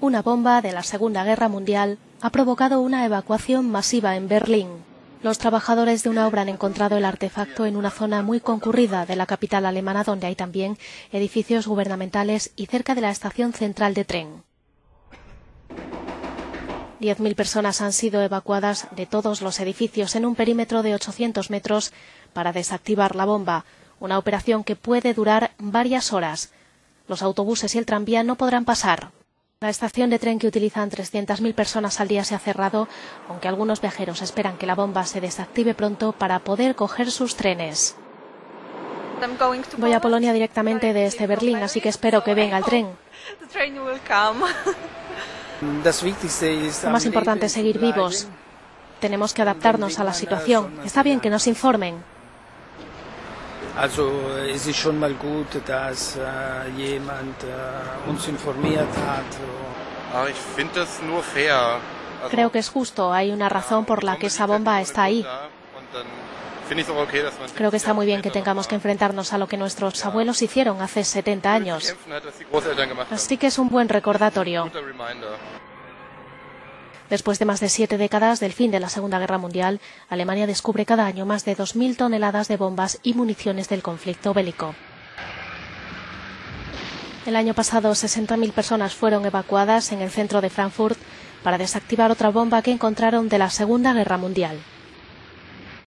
Una bomba de la Segunda Guerra Mundial ha provocado una evacuación masiva en Berlín. Los trabajadores de una obra han encontrado el artefacto en una zona muy concurrida de la capital alemana, donde hay también edificios gubernamentales y cerca de la estación central de tren. 10.000 personas han sido evacuadas de todos los edificios en un perímetro de 800 metros para desactivar la bomba, una operación que puede durar varias horas. Los autobuses y el tranvía no podrán pasar. La estación de tren, que utilizan 300.000 personas al día, se ha cerrado, aunque algunos viajeros esperan que la bomba se desactive pronto para poder coger sus trenes. Voy a Polonia directamente desde Berlín, así que espero que venga el tren. Lo más importante es seguir vivos. Tenemos que adaptarnos a la situación. Está bien que nos informen. Also es ist schon mal gut, dass jemand uns informiert hat. Ich finde das nur fair. Creo que es justo. Hay una razón por la que esa bomba está ahí. Creo que está muy bien que tengamos que enfrentarnos a lo que nuestros abuelos hicieron hace 70 años. Así que es un buen recordatorio. Después de más de 7 décadas del fin de la Segunda Guerra Mundial, Alemania descubre cada año más de 2.000 toneladas de bombas y municiones del conflicto bélico. El año pasado, 60.000 personas fueron evacuadas en el centro de Frankfurt para desactivar otra bomba que encontraron de la Segunda Guerra Mundial.